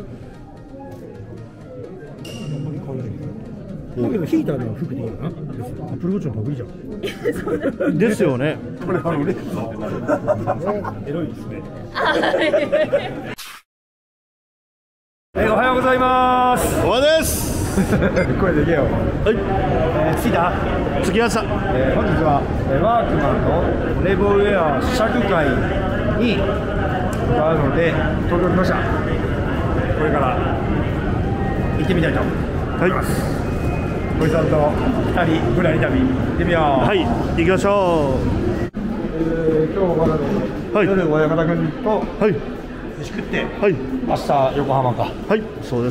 だけどヒーターの服でいいよな。アップルウォッチの得意じゃん。 ですよね。 これエロいですね。おはようございます。 おはようです。 声でけよ。 はい。 着いた？ 着きました。 本日はワークマンのレボウェア試着会に向かうので東京来ました。これから行ってみたいと思います。小井さんと2人ぶらり旅行ってみよう。 はい、行きましょう。 今日まだね、はい、夜親方君とはい飯食って、 はい、 明日横浜か。 はい、そうです。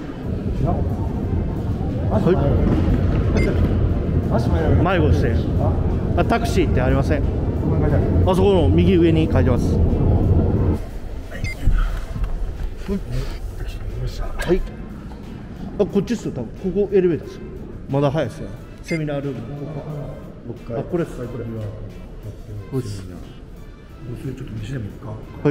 迷子して。タクシーってありません。あそこの右上に書いてます。はい。あ、こっちっすよ。多分ここエレベーターですよ。まだ早いですよ。セミナールーム。6階。あ、これっす。これっす。 それちょっと飯でも行くか。 はい。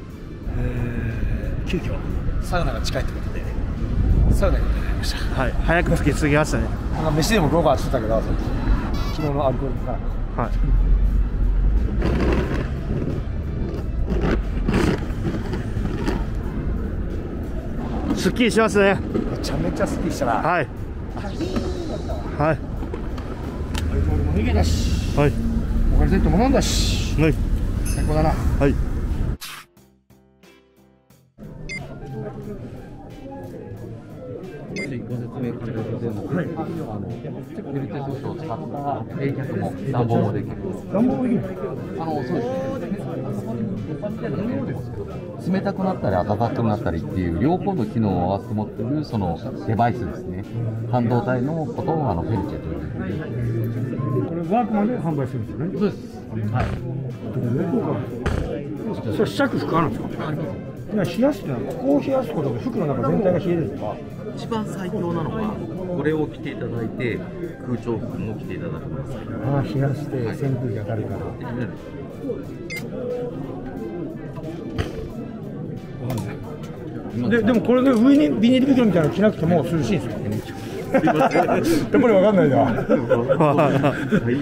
急遽サウナが近いってことでサウナに行ってました。 はい。早く着きすぎましたね。 なんか飯でも食おうかって言ってたけど、昨日のアルコールから。はい。 すっきりしますね。 めちゃめちゃすっきりしたな。 はい。はい。 アルコールも逃げだし。 はい。 おかずセットも飲んだし。 はい。 最高だな。 はい。 ご説明くれるので、ベルテソースを使った冷却も暖房もできる。 暖房もできる。 そうですね。冷たくなったり暖かくなったりっていう両方の機能を合わせて持っているそのデバイスですね。半導体のことをフェルチェという。 これワークマンで販売するんですよね。 そうです。はい。 それ試着服あるんですか？冷やすってのはここを冷やすことで服の中全体が冷えるんですか？ 一番最強なのはこれを着ていただいて空調服も着ていただきます。 ああ、冷やして扇風機当たるから。でもこれで上にビニール袋みたいなの着なくても涼しいんですか？やっぱりわかんないな。わかんない。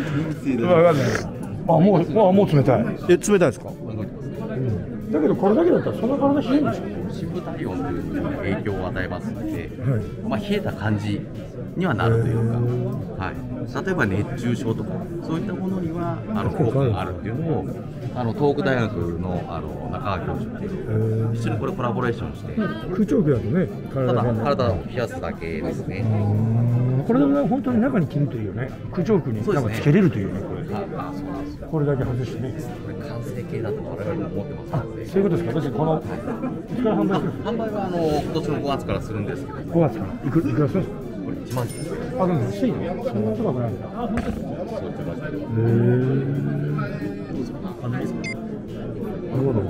もう冷たい。 冷たいですか？ だけどこれだけだったらそんな体冷えるんでしょ？ 深部体温というのに影響を与えますので、冷えた感じにはなるというか、はい、例えば熱中症とかそういったものには効果があるっていうのを東北大学の中川教授って一緒にこれコラボレーションして空調服だとね、 体を冷やすだけですね。 これでも本当に中に着るというね、空調服になんかつけれるというね、これ。これだけ外してね。 これ完成形だと我々も思ってますので。 そういうことですか。私このいつから販売する？販売は今年の5月からするんですけど。 5月からいくらするんですか？ これ1万円。 あ、でも安いね。そんな高くないんだ。 そういった感じで。 なるほど。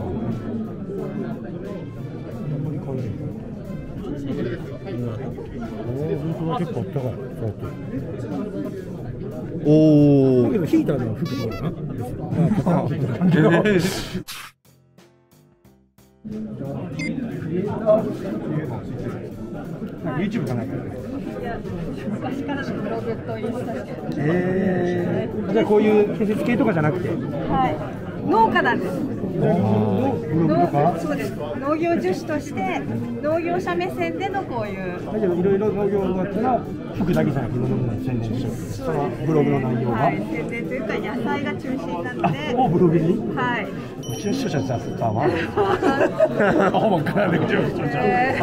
本当は結構高い。おお。だけどヒーターの服でいいよな。YouTube かないからね。 昔からのブログとインスタして。 じゃあこういう建設系とかじゃなくて。 はい。農家なんです。 ブログとか？ そうです。農業助手として農業者目線でのこういう。 だけどいろいろ農業があったら服だけじゃなくていろんなものに宣伝してる。そのブログの内容が。 はい。宣伝というか野菜が中心なので。 ブログに？ はい。 うちの視聴者さんはほぼからね、うちの視聴者。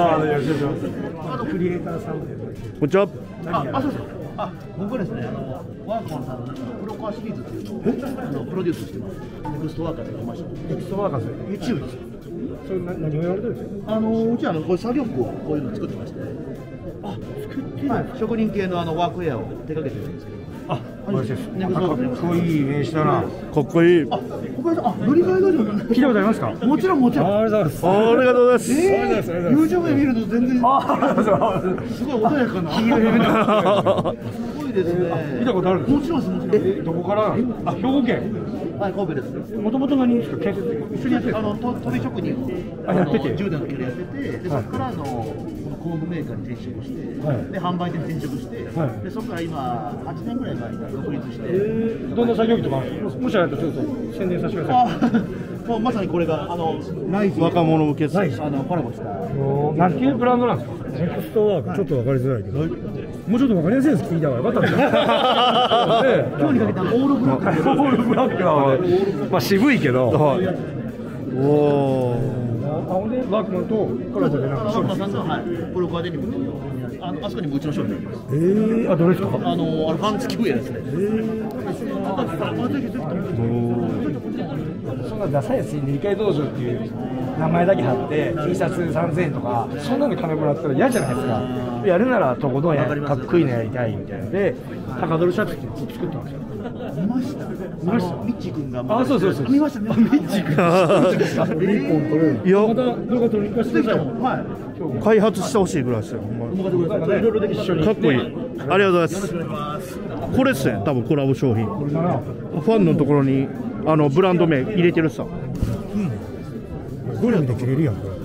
クリエイターさんで。 こんにちは。 そうそう。 僕ですね、ワークマンさんの黒川シリーズっていうのをプロデュースしてます。ネクストワーカーで来ました。 ネクストワーカーズ YouTube ですか？それ何をやられてるんですか？ うちはこういう作業服をこういうの作ってまして、 作ってる、 職人系のワークウェアを手掛けてるんですけど。 私です。かっこいい名刺だな。 かっこいい。 小林さん、乗り換えラジオ聞いたことありますか？ もちろんもちろん。 ありがとうございます。 ありがとうございます。 YouTube で見ると全然すごい穏やかな。すごいですね。 見たことあるんですか？ もちろんです。もちろん。 どこから？兵庫県。 はい、神戸です。 もともと何ですか、建設一緒にやってる飛び職人をやってて 10年の時でやってて、でそこからこの工具メーカーに転職して、で販売店に転職して、でそこから今8年ぐらい前に独立して、 どんな作業着とかもしあれだったらちょっと宣伝させてください。 もうまさにこれがライズ若者向けです。 コラボしたなんていうブランドなんですか。ネクストワーク、ちょっと分かりづらいけど、もうちょっと分かりやすいです。聞いた方がよかったんですよ。 今日にかけてオールブラック、 オールブラックはまあ渋いけど。 おお。 ほんでワークマンとコラボでなんかワークマンさんがプロコアデニムあそこにもうちの商品があります。 あ、どれですか。 あれファン付きウェアですね。 そんなダサいやつに理解道場っていう名前だけ貼って T シャツ3000円とかそんなの金もらったら嫌じゃないですか。やるならとことんかっこいいのやりたいみたいなので高ドルシャツって作ったんですよ。 見ました。ミッチー君があ、そうそうそう。 見ました。ミッチー君。 いや、 また動画撮りに行かせてください。 開発してほしいぐらいですよ。かっこいい。ありがとうございます。これっすね、多分コラボ商品。ファンのところにブランド名入れてるさ。 ゴリラで着れるやんこれ。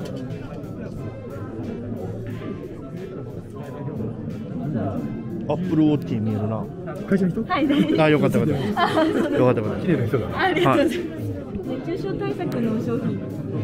アップルウォッチに見えるな。 会社の人？ はい、 あ、よかったよかった。よかったよかった。 綺麗な人だ。 ありがとうございます。熱中症対策の商品。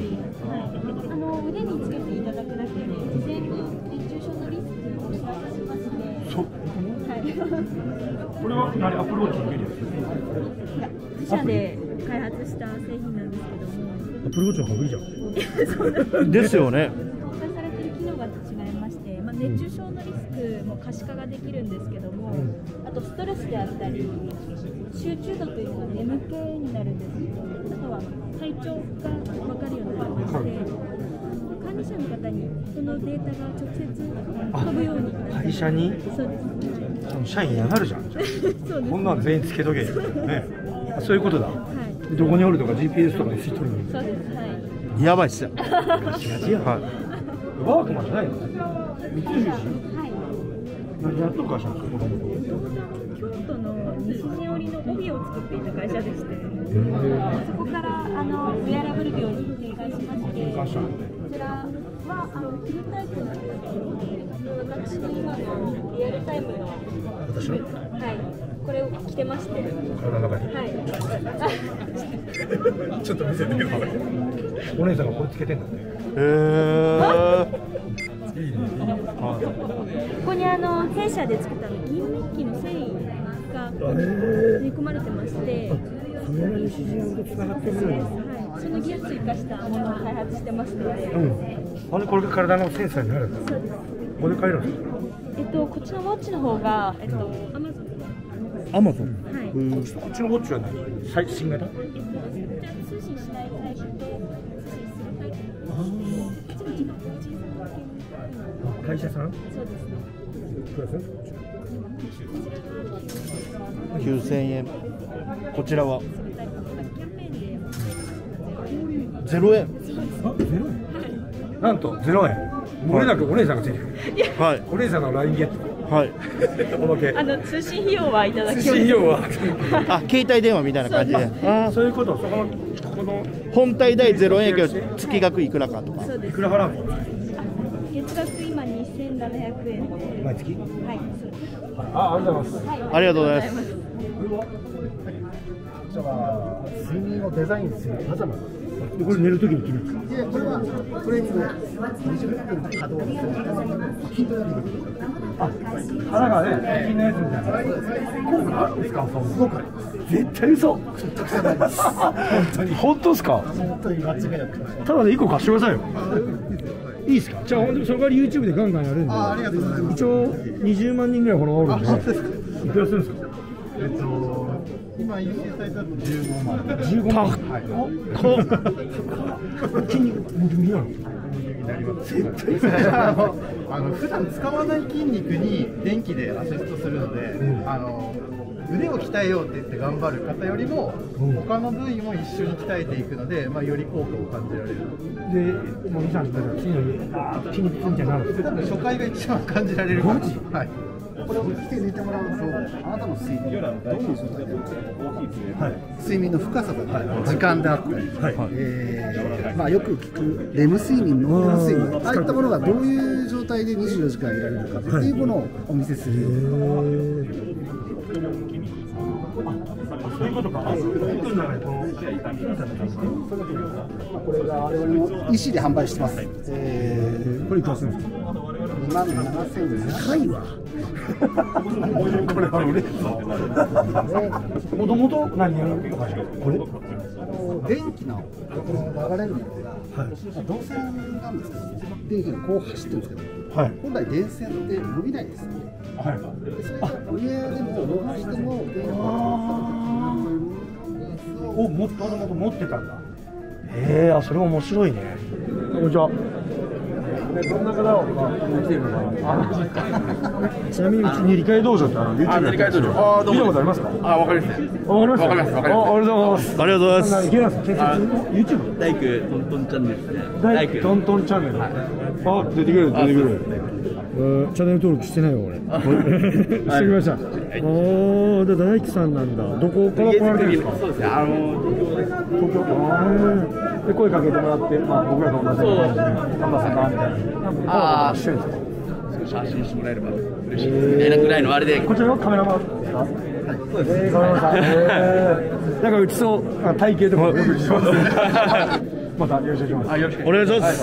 腕につけていただくだけで、事前に熱中症のリスクを知らせしますので。 そう。 はい。 これは何？アップルウォッチに見えるやつ？ 自社で開発した製品なんですけども。 アップルウォッチの方がいいじゃん。 ですよね。 搭載されている機能が違いまして、熱中症のリスクも可視化ができるんですけども、あとストレスであったり集中度というのが眠気になるんですけど、あとは体調が分かるようになりまして、管理者の方にそのデータが直接飛ぶようになって会社に？ そうです。 社員嫌がるじゃん。 そうです。 こんなん全員つけとけ。ね。そういうことだ。 はい。 どこにおるとか GPS とかで知っとるのに。 そうです。はい。 やばいっすよ。 ガチガチや。ワークマンじゃないの？三菱？ はい。 何やっとる会社なんですか？ 京都の西陣織の帯を作っていた会社でして、そこからウェアラブル業に展開しまして、こちらは着るタイプの私の今のリアルタイムの私の？ はい、これを着てまして、 体の中に。 はい。 ちょっと見せてよ。お姉さんがこれつけてんだって。 ここに弊社で作った銀メッキの繊維が練り込まれてまして、 それなりに指示とつながってるよ。 はい、その技術を生かしたものを開発してますので、 あれこれが体のセンサーになるんですか？ そうです。 ここで買えるんですか？ こっちのウォッチの方がアマゾン。 はい。 こっちのウォッチは何？最新型？ 通信しないタイプと通信するタイプ。 会社さん？ そうですね。 いくらする？ 9000円。こちらはキャンペーンで 0円。 あ、0円？なんと0円。お姉さんがついてる。 はい。 お姉さんの LINE ゲット。 はい。 おまけ。 通信費用はいただきます。 通信費用は。 あ、携帯電話みたいな感じで。 そういうこと。そこの本体代0円やけど月額いくらかとか。 そうです。 いくら払うの？ 月額今2700円で。 毎月？ はい。 ありがとうございます。 ありがとうございます。 睡眠をデザインするパジャマ。これ寝るときに着るんですか？ これはトレーニング20分稼働する筋トレ腹がね、筋のやつみたいな。効果あるんですか？すごくあります。絶対嘘。本当ですか？ 本当に間違いなくただで1個貸してくださいよ。いいですか？じゃあ本当にそれから YouTube でガンガンやるんで。 ありがとうございます。 一応20万人ぐらいフォロワーおるんで。いくらするんですか？ 今優先サイズだと15万。 15万。筋肉ムキムキなの？絶対普段使わない筋肉に電気でアシストするので、 腕を鍛えようって言って頑張る方よりも、他の部位も一緒に鍛えていくので、まあ、より効果を感じられる。 で、もう2、3日だから次の日、筋肉痛みたいになるんです多分初回が一番感じられる感じ。はい。 これを着て寝てもらうと、あなたの睡眠がどういう状態ではい、 睡眠の深さだったり、時間であったり、まあよく聞くレム睡眠、ノンレム睡眠、ああいったものがどういう状態で24時間いられるかというものをお見せするような。 そういうことか。 これが我々の EC で販売してます。これいくらするんですか ？2万7000高いわ。 これ売れるぞ。もともと何やるわけ？これ？ 電気の流れるので、導線なんですけど、電気がこう走ってるんですけど、本来電線って伸びないですよね。それが上でも伸ばしても電気をもともと持ってたんだ。あ、それ面白いね。こんにちは。どんな方を来てるのか。ちなみにうちに理解道場ってYouTube 理解道場。 見たことありますか？ わかりますね。 わかります。 わかります。 ありがとうございます。 ありがとうございます。 いけないですか？YouTube？ 大工トントンチャンネルですね。 大工トントンチャンネル。あ、出てくる出てくる。チャンネル登録してないよ俺。してきました。大工さんなんだ。どこから来られてるんですか？ そうですね。 東京。で声かけてもらって、まあ僕らと同じ感じで、看板さんがみたいな。一緒に写真してもらえれば嬉しいですみたいなぐらいのあれで。 こちらのカメラマンですか？そうです。カメラマンさん。なんか打ちそう体型とかよく打ちそうです。またよろしくお願いします。よろしくお願いします。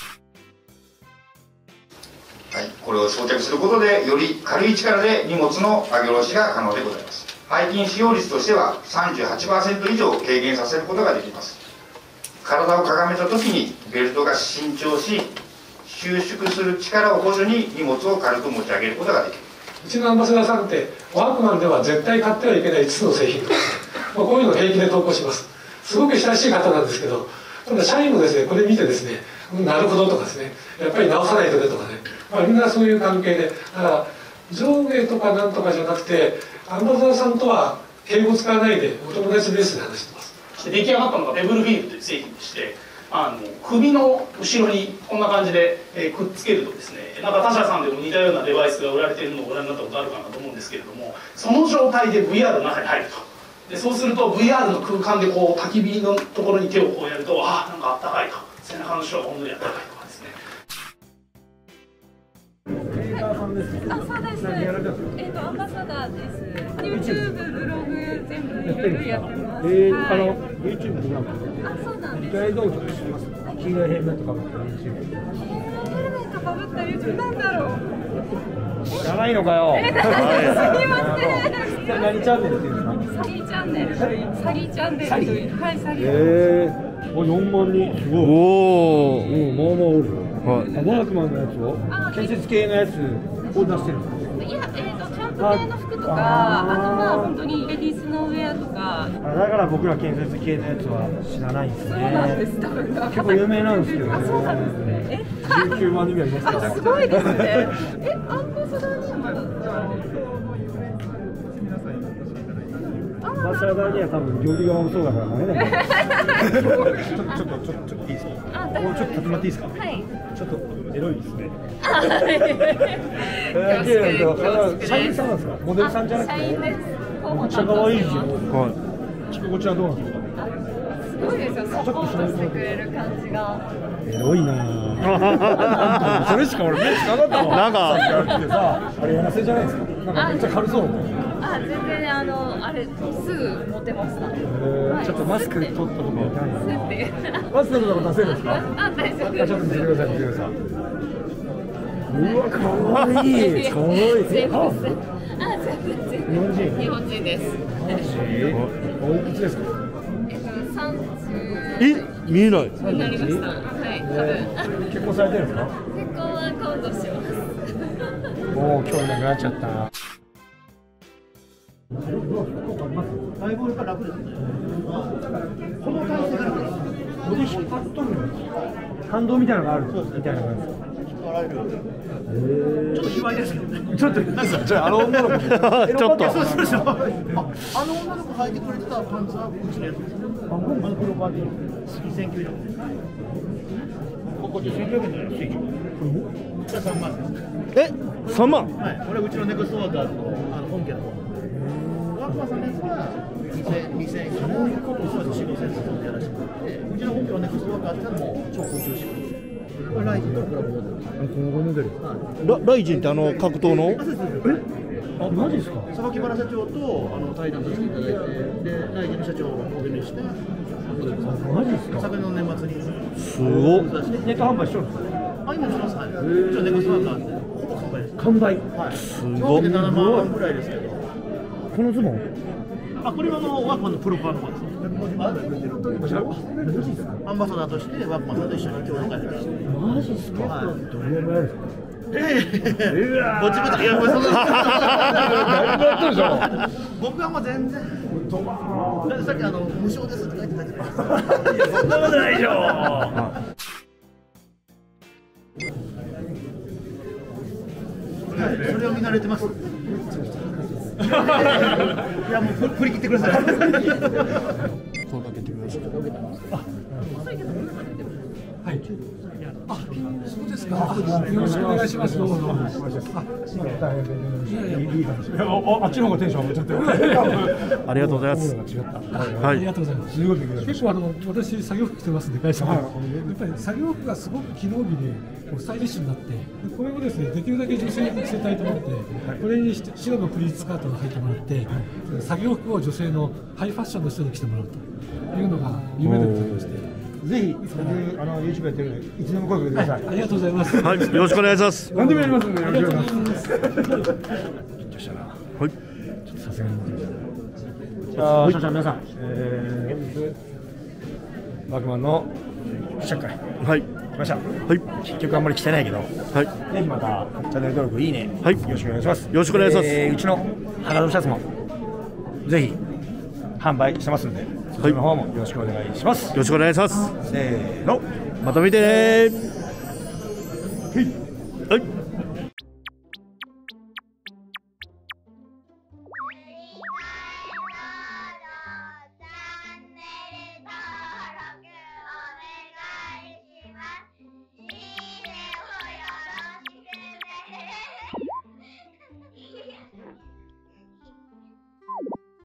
はい、これを装着することでより軽い力で荷物の上げ下ろしが可能でございます。背筋使用率としては 38% 以上軽減させることができます。体をかがめた時にベルトが伸長し収縮する力を補助に荷物を軽く持ち上げることができる。 うちのアンバサダーさんってワークマンでは絶対買ってはいけない5つの製品とかこういうのを平気で投稿します。すごく親しい方なんですけど、ただ社員もですねこれ見てですね、なるほどとかですね、やっぱり直さないとねとかね、みんなそういう関係で、だから上下とかなんとかじゃなくてアンバサダーさんとは敬語使わないでお友達ベースで話してます。 出来上がったのがベブルフィールという製品でして、首の後ろにこんな感じで、くっつけるとですね、なんか他社さんでも似たようなデバイスが売られているのをご覧になったことあるかなと思うんですけれども、その状態で VR の中に入ると。でそうすると VR の空間でこう焚き火のところに手をこうやると、ああなんかあったかいと、背中の後ろがほんのりあったかいとかですね。 そうです。アンバサダーです。YouTube、ブログ全部いろいろやってます。 YouTube とか。 そうなんです。 理解道場って知ります？黄色いヘルメットかぶった YouTube。 ヘルメットかぶった YouTube なんだろう。 知らないのかよ。 すみません。 何チャンネルっていうんですか？ サギチャンネル。サギチャンネルという。はい、サギ。 4万人。すごい。おお、まあまあおる。ワークマンのやつを建設系のやつを出してるんですか？ いや、キャンプ系の服とか、まあ本当にレディースのウェアとか。 だから僕ら建設系のやつは知らないんですね。 そうなんです。多分結構有名なんですけどね。 そうなんですね。 19万人ぐらいいますね。 すごいですね。アンバサダーにアンバサダーには多分料理が多そうだからね。ちょっといいですか？もうちょっと立ってもらっていいですか？はい。ちょっとエロいですね。社員さんなんですか？モデルさんじゃなくて？ 社員です。 めっちゃ可愛いじゃん。こちらどうなんですか？ すごいですよ。サポートしてくれる感じが。 エロいな。それしか俺目つかなかったもん。なんかあれやらせじゃないですか？なんかめっちゃ軽そう。 全然あれすぐモテました。 ちょっとマスク取ったところ痛いな。マスクのとこ出せるんですか？ 大丈夫。 ちょっと見てください、見てください。うわ、可愛い。可愛い。 全部日本人です。 おいくつですか ？30。 見えない。 になりました。はい、多分。 結婚されてるんですか？ 結婚は今度します。 もう興味なくなっちゃった。 だいぶ楽ですね。この体勢が楽です。 ここで引っ張っとるの。反動みたいなのがあるみたいな感じですか？ られる。ちょっと意外ですね。 ちょっとなんかじゃあ女の子ちょっとそうそうそう。あの女の子履いてくれてたパンツはうちのやつです。あの黒パンティー2900円。ここで1900円じゃないですか。これ3万です。 え、3万。 はい。これうちのネクストワーカーズの本家の方。ワークマンさんのやつは2000円から4、5000円とやらせてもらって、うちの本家のネクストワーカーってのはもう超高級仕様です。これライジンのクラブモデル。このモデル。 ライジンって格闘の？ あ、マジですか。榊原社長と対談させていただいて、でライジンの社長をモデルにして、マジですか。昨年の年末にすごっ。 ネット販売しよう。 あ、今します。はい。うちのネクストワーカーってほぼ完売です。 完売。 はい。 すごっ。 7万ぐらいですけど。 このズボン。 あ、これはワークマンのプロパーの方です。アンバサダーとしてワークマンさんと一緒に共同開発して。 マジですか。どれぐらいですか。 ぼちぼち、いや、そんな。僕はもう全然。さっき無償ですって書いてたじゃないですか。いや、そんなことないでしょ。それを見慣れてます。いや、もう振り切ってください。声かけてください。 はい。あ、そうですか。よろしくお願いします。どうぞ。あっちの方がテンション上がっちゃって。 ありがとうございます。 はい。ありがとうございます。結構私作業服着てますんで会社で。やっぱり作業服がすごく機能美でスタイリッシュになって、これをですねできるだけ女性に着せたいと思って、これに白のプリーツスカートを履いてもらって、作業服を女性のハイファッションの人に着てもらうというのが夢でございまして。 ぜひ僕YouTube やってるのでいつでも声かけてください。 ありがとうございます。 はい、よろしくお願いします。 何でもやりますんでよろしくお願いします。 はい。 ちょっとさすがに。じゃあ視聴者皆さん、ワークマンの試着会。 はい。 来ました。 はい。 結局あんまり来てないけど。 はい。 ぜひまたチャンネル登録いいね。 はい。 よろしくお願いします。 よろしくお願いします。 うちのハガドシャツもぜひ販売してますんで。そちらの方もよろしくお願いします。 よろしくお願いします。 せーの。 また見てねー。